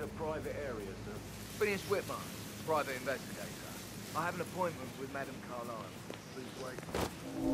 a private area, sir. Phineas Whitmer, private investigator. I have an appointment with Madame Carlyle. Please wait.